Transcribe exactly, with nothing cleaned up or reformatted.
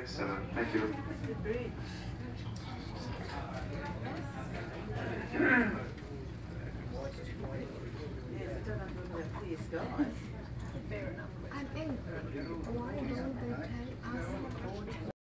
So thank you. Fair enough. I'm angry. Why don't they tell us?